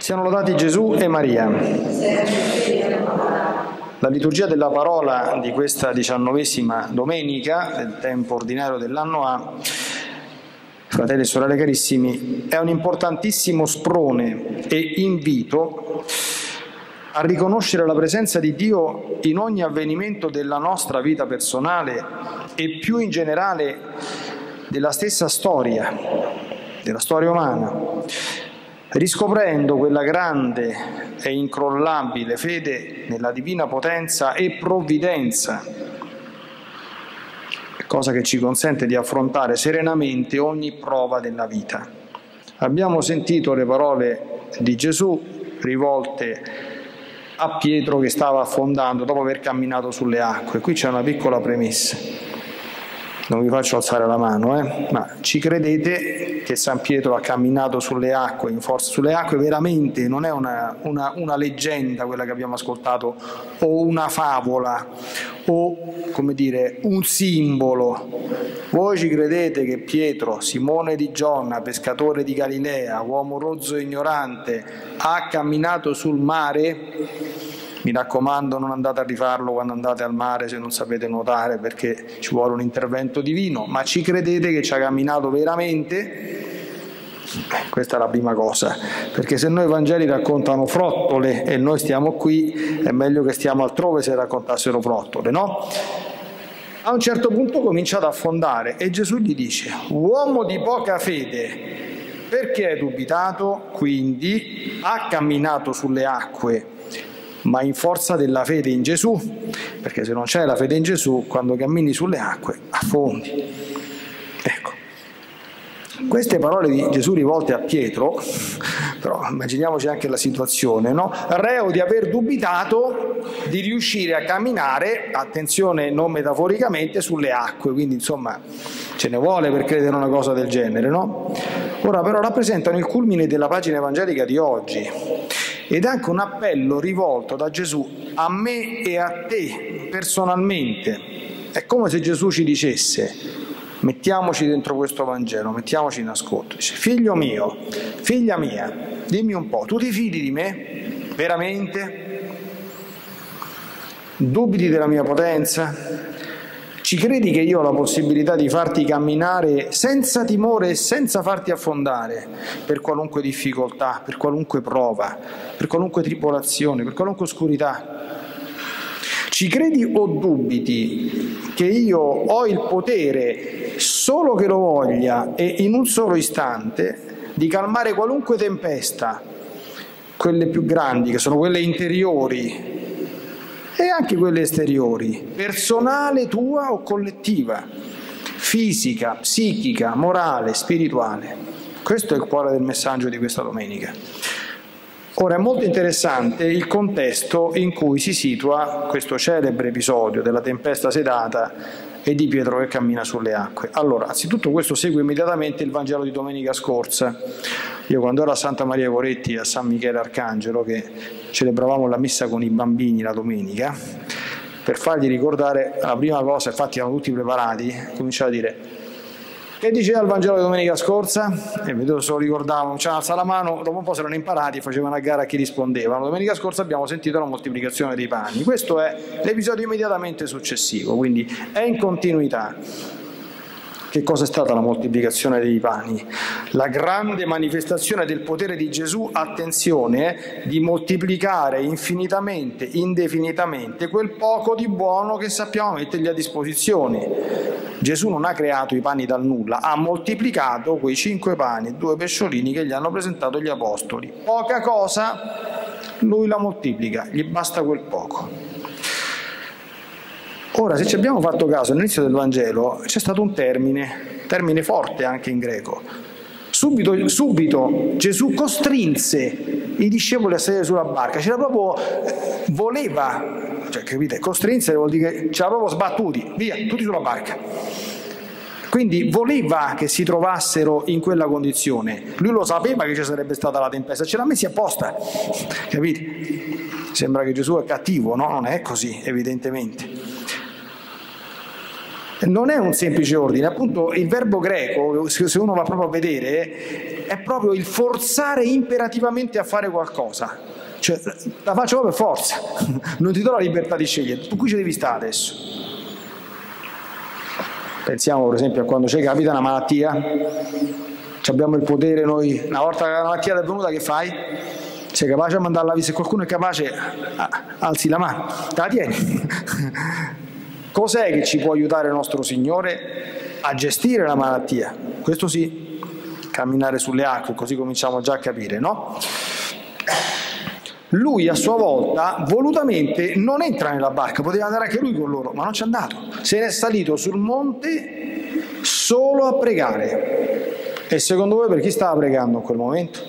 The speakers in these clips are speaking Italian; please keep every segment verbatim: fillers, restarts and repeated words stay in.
Siano lodati Gesù e Maria. La liturgia della parola di questa diciannovesima domenica del tempo ordinario dell'anno A, fratelli e sorelle carissimi, è un importantissimo sprone e invito a riconoscere la presenza di Dio in ogni avvenimento della nostra vita personale e più in generale della stessa storia, della storia umana, riscoprendo quella grande e incrollabile fede nella divina potenza e provvidenza, cosa che ci consente di affrontare serenamente ogni prova della vita. Abbiamo sentito le parole di Gesù rivolte a Pietro che stava affondando dopo aver camminato sulle acque. Qui c'è una piccola premessa. Non vi faccio alzare la mano, eh? Ma ci credete che San Pietro ha camminato sulle acque, in forza sulle acque veramente? Non è una, una, una leggenda quella che abbiamo ascoltato, o una favola, o come dire, un simbolo. Voi ci credete che Pietro, Simone di Gionna, pescatore di Galilea, uomo rozzo e ignorante, ha camminato sul mare? Mi raccomando, non andate a rifarlo quando andate al mare se non sapete nuotare, perché ci vuole un intervento divino. Ma ci credete che ci ha camminato veramente? Questa è la prima cosa, perché se noi i Vangeli raccontano frottole e noi stiamo qui, è meglio che stiamo altrove se raccontassero frottole, no? A un certo punto comincia ad affondare e Gesù gli dice: uomo di poca fede, perché hai dubitato? Quindi ha camminato sulle acque, ma in forza della fede in Gesù, perché se non c'è la fede in Gesù, quando cammini sulle acque affondi. Ecco, queste parole di Gesù rivolte a Pietro, però immaginiamoci anche la situazione, no? Reo di aver dubitato di riuscire a camminare, attenzione, non metaforicamente, sulle acque, quindi insomma ce ne vuole per credere una cosa del genere, no? Ora però rappresentano il culmine della pagina evangelica di oggi, ed anche un appello rivolto da Gesù a me e a te personalmente. È come se Gesù ci dicesse: mettiamoci dentro questo Vangelo, mettiamoci in ascolto. Dice: figlio mio, figlia mia, dimmi un po', tu ti fidi di me? Veramente? Dubiti della mia potenza? Ci credi che io ho la possibilità di farti camminare senza timore e senza farti affondare per qualunque difficoltà, per qualunque prova, per qualunque tribolazione, per qualunque oscurità? Ci credi o dubiti che io ho il potere, solo che lo voglia e in un solo istante, di calmare qualunque tempesta, quelle più grandi, che sono quelle interiori, e anche quelle esteriori, personale, tua o collettiva, fisica, psichica, morale, spirituale. Questo è il cuore del messaggio di questa domenica. Ora è molto interessante il contesto in cui si situa questo celebre episodio della tempesta sedata e di Pietro che cammina sulle acque. Allora, anzitutto questo segue immediatamente il Vangelo di domenica scorsa. Io quando ero a Santa Maria Coretti, a San Michele Arcangelo, che celebravamo la messa con i bambini la domenica, per fargli ricordare la prima cosa, infatti erano tutti preparati, cominciava a dire: che diceva il Vangelo di domenica scorsa? E vedo se lo ricordavano, c'era alza la mano, dopo un po' si erano imparati e facevano a gara a chi rispondeva. La domenica scorsa abbiamo sentito la moltiplicazione dei pani. Questo è l'episodio immediatamente successivo, quindi è in continuità. Che cosa è stata la moltiplicazione dei pani? La grande manifestazione del potere di Gesù, attenzione, eh, di moltiplicare infinitamente, indefinitamente quel poco di buono che sappiamo mettergli a disposizione. Gesù non ha creato i pani dal nulla, ha moltiplicato quei cinque pani e due pesciolini che gli hanno presentato gli apostoli. Poca cosa, lui la moltiplica, gli basta quel poco. Ora, se ci abbiamo fatto caso all'inizio del Vangelo, c'è stato un termine, termine forte anche in greco. Subito, subito Gesù costrinse i discepoli a sedere sulla barca, c'era proprio, voleva, cioè capite, costrinse vuol dire che c'era proprio sbattuti, via, tutti sulla barca. Quindi voleva che si trovassero in quella condizione. Lui lo sapeva che ci sarebbe stata la tempesta, ce l'ha messi apposta, capite? Sembra che Gesù è cattivo, no? Non è così, evidentemente. Non è un semplice ordine, appunto il verbo greco, se uno va proprio a vedere, è proprio il forzare imperativamente a fare qualcosa. Cioè, la faccio per forza, non ti do la libertà di scegliere, tu qui ci devi stare adesso. Pensiamo per esempio a quando ci capita una malattia, abbiamo il potere noi, una volta che la malattia è venuta, che fai? Sei capace a mandarla via? Se qualcuno è capace, alzi la mano, te la tieni. Cos'è che ci può aiutare il nostro Signore a gestire la malattia? Questo sì, camminare sulle acque, così cominciamo già a capire, no? Lui a sua volta volutamente non entra nella barca, poteva andare anche lui con loro, ma non c'è andato. Se ne è salito sul monte solo a pregare. E secondo voi per chi stava pregando in quel momento?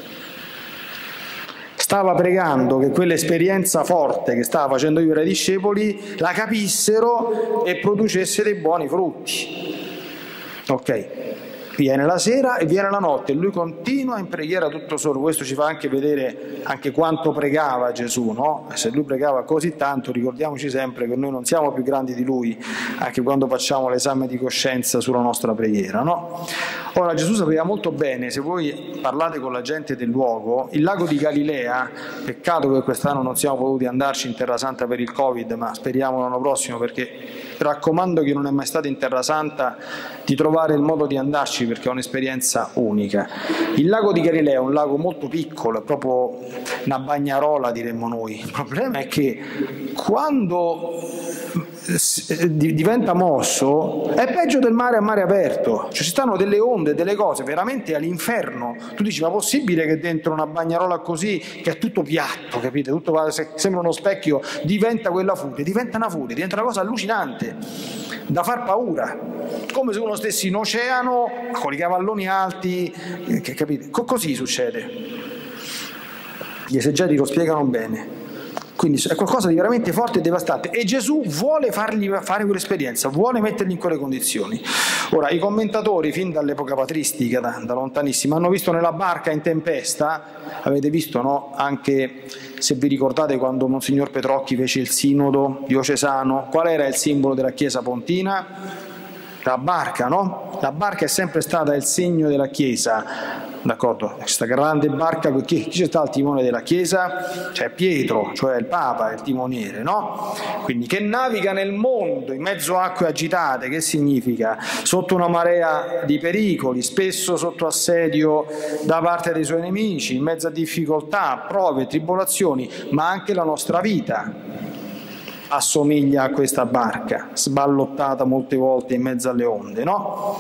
Stava pregando che quell'esperienza forte che stava facendo vivere ai discepoli la capissero e producesse dei buoni frutti. Ok, viene la sera e viene la notte e lui continua in preghiera tutto solo. Questo ci fa anche vedere anche quanto pregava Gesù, no? Se lui pregava così tanto, ricordiamoci sempre che noi non siamo più grandi di lui, anche quando facciamo l'esame di coscienza sulla nostra preghiera, no? Ora, Gesù sapeva molto bene, se voi parlate con la gente del luogo, il lago di Galilea, peccato che quest'anno non siamo potuti andarci in Terra Santa per il Covid, ma speriamo l'anno prossimo, perché raccomando chi non è mai stato in Terra Santa di trovare il modo di andarci, perché è un'esperienza unica. Il lago di Galilea è un lago molto piccolo, è proprio una bagnarola, diremmo noi. Il problema è che quando diventa mosso è peggio del mare a mare aperto, cioè ci stanno delle onde, delle cose veramente all'inferno. Tu dici, ma possibile che dentro una bagnarola così, che è tutto piatto, capite? Tutto sembra uno specchio, diventa quella furia, diventa una furia, diventa una cosa allucinante, da far paura, come se uno stesse in oceano con i cavalloni alti, che, capite? Così succede. Gli esegeti lo spiegano bene. Quindi è qualcosa di veramente forte e devastante e Gesù vuole fargli fare quell'esperienza, vuole metterli in quelle condizioni. Ora, i commentatori, fin dall'epoca patristica, da, da lontanissimo, hanno visto nella barca in tempesta, avete visto, no? Anche se vi ricordate quando Monsignor Petrocchi fece il sinodo diocesano, qual era il simbolo della Chiesa pontina? La barca, no? La barca è sempre stata il segno della Chiesa, d'accordo? Questa grande barca, chi, chi c'è stato al timone della Chiesa? C'è Pietro, cioè il Papa, il timoniere, no? Quindi che naviga nel mondo in mezzo a acque agitate, che significa? Sotto una marea di pericoli, spesso sotto assedio da parte dei suoi nemici, in mezzo a difficoltà, prove, tribolazioni, ma anche la nostra vita assomiglia a questa barca, sballottata molte volte in mezzo alle onde, no?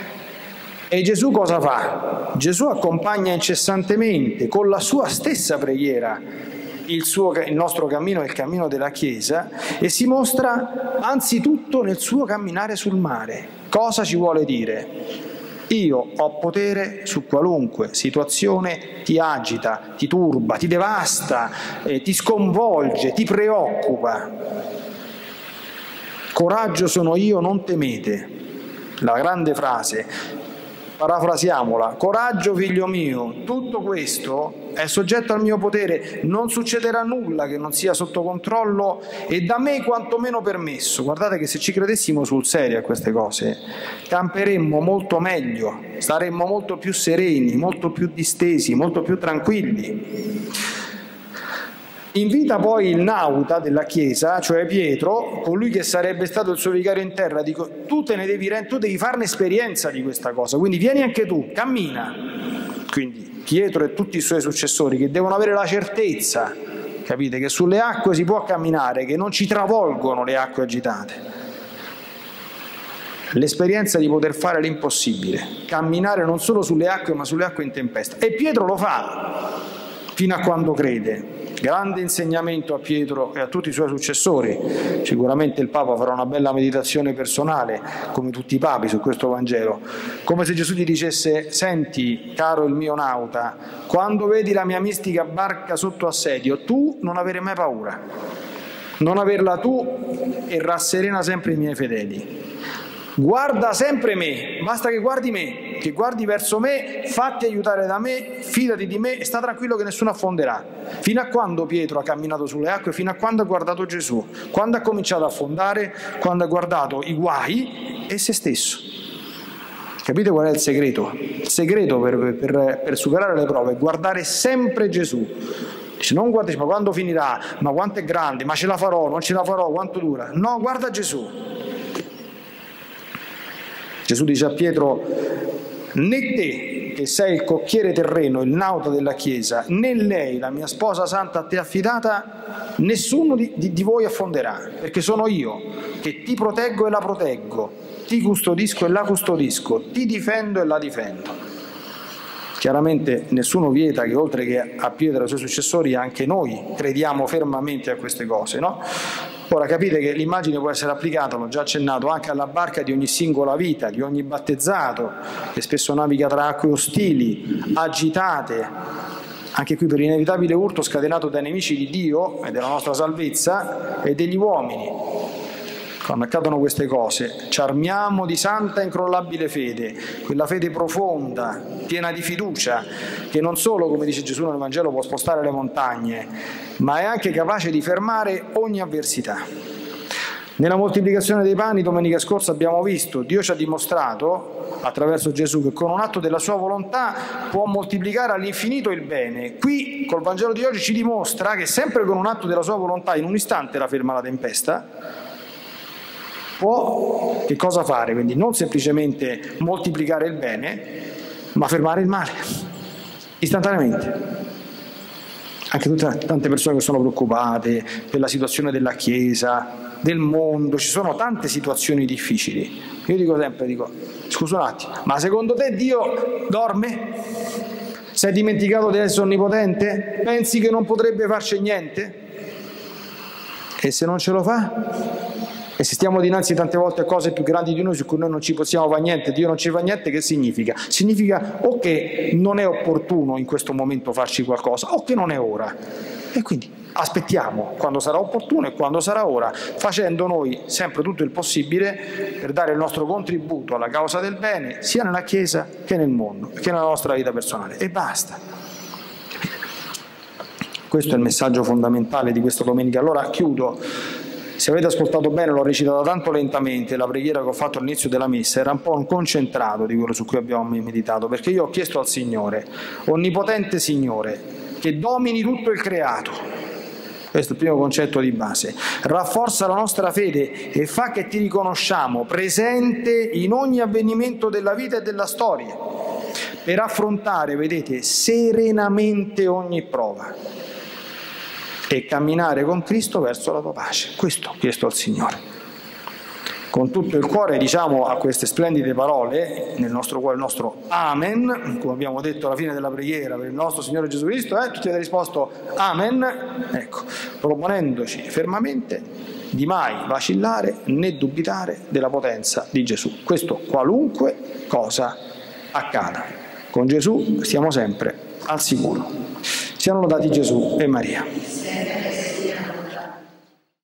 E Gesù cosa fa? Gesù accompagna incessantemente, con la sua stessa preghiera, il, suo, il nostro cammino, il cammino della Chiesa, e si mostra anzitutto nel suo camminare sul mare. Cosa ci vuole dire? Io ho potere su qualunque situazione ti agita, ti turba, ti devasta, eh, ti sconvolge, ti preoccupa. Coraggio sono io, non temete. La grande frase, parafrasiamola, coraggio figlio mio, tutto questo è soggetto al mio potere, non succederà nulla che non sia sotto controllo e da me quantomeno permesso. Guardate che se ci credessimo sul serio a queste cose, camperemmo molto meglio, staremmo molto più sereni, molto più distesi, molto più tranquilli. Invita poi il nauta della Chiesa, cioè Pietro, colui che sarebbe stato il suo vicario in terra, dico, tu te ne devi, tu devi farne esperienza di questa cosa, quindi vieni anche tu, cammina. Quindi Pietro e tutti i suoi successori che devono avere la certezza, capite, che sulle acque si può camminare, che non ci travolgono le acque agitate. L'esperienza di poter fare l'impossibile, camminare non solo sulle acque ma sulle acque in tempesta. E Pietro lo fa fino a quando crede. Grande insegnamento a Pietro e a tutti i suoi successori. Sicuramente il Papa farà una bella meditazione personale, come tutti i papi, su questo Vangelo. Come se Gesù gli dicesse, senti, caro il mio nauta, quando vedi la mia mistica barca sotto assedio, tu non avere mai paura. Non averla tu e rasserena sempre i miei fedeli. Guarda sempre me, basta che guardi me, che guardi verso me, fatti aiutare da me, fidati di me e sta tranquillo che nessuno affonderà. Fino a quando Pietro ha camminato sulle acque? Fino a quando ha guardato Gesù. Quando ha cominciato a affondare? Quando ha guardato i guai e se stesso. Capite qual è il segreto? Il segreto per, per, per superare le prove è guardare sempre Gesù. Dice, non guarda, ma quando finirà? Ma quanto è grande? Ma ce la farò? Non ce la farò? Quanto dura? No, guarda Gesù. Gesù dice a Pietro, né te, che sei il cocchiere terreno, il nauta della Chiesa, né lei, la mia sposa santa a te affidata, nessuno di, di, di voi affonderà, perché sono io che ti proteggo e la proteggo, ti custodisco e la custodisco, ti difendo e la difendo. Chiaramente nessuno vieta che oltre che a Pietro e ai suoi successori anche noi crediamo fermamente a queste cose, no? Ora capite che l'immagine può essere applicata, l'ho già accennato, anche alla barca di ogni singola vita, di ogni battezzato, che spesso naviga tra acque ostili, agitate, anche qui per l'inevitabile urto scatenato dai nemici di Dio e della nostra salvezza e degli uomini. Quando accadono queste cose, ci armiamo di santa e incrollabile fede, quella fede profonda, piena di fiducia, che non solo, come dice Gesù nel Vangelo, può spostare le montagne, ma è anche capace di fermare ogni avversità. Nella moltiplicazione dei pani, domenica scorsa abbiamo visto, Dio ci ha dimostrato, attraverso Gesù, che con un atto della sua volontà può moltiplicare all'infinito il bene. Qui, col Vangelo di oggi, ci dimostra che sempre con un atto della sua volontà, in un istante la ferma la tempesta, può che cosa fare? Quindi non semplicemente moltiplicare il bene, ma fermare il male, istantaneamente. Anche tutte tante persone che sono preoccupate per la situazione della Chiesa, del mondo, ci sono tante situazioni difficili. Io dico sempre, dico, scusa un attimo, ma secondo te Dio dorme? Si è dimenticato di essere onnipotente? Pensi che non potrebbe farci niente? E se non ce lo fa? E se stiamo dinanzi tante volte a cose più grandi di noi su cui noi non ci possiamo fare niente, Dio non ci fa niente, che significa? Significa o che non è opportuno in questo momento farci qualcosa, o che non è ora. E quindi aspettiamo quando sarà opportuno e quando sarà ora, facendo noi sempre tutto il possibile per dare il nostro contributo alla causa del bene, sia nella Chiesa che nel mondo, che nella nostra vita personale. E basta. Questo è il messaggio fondamentale di questa domenica. Allora chiudo. Se avete ascoltato bene, l'ho recitata tanto lentamente, la preghiera che ho fatto all'inizio della messa era un po' un concentrato di quello su cui abbiamo meditato, perché io ho chiesto al Signore, onnipotente Signore, che domini tutto il creato. Questo è il primo concetto di base. Rafforza la nostra fede e fa che ti riconosciamo presente in ogni avvenimento della vita e della storia, per affrontare, vedete, serenamente ogni prova e camminare con Cristo verso la tua pace. Questo ho chiesto al Signore. Con tutto il cuore diciamo a queste splendide parole, nel nostro cuore il nostro Amen, come abbiamo detto alla fine della preghiera per il nostro Signore Gesù Cristo, eh? Tutti avete risposto Amen, ecco, proponendoci fermamente di mai vacillare né dubitare della potenza di Gesù. Questo qualunque cosa accada. Con Gesù stiamo sempre al sicuro. Siano lodati Gesù e Maria.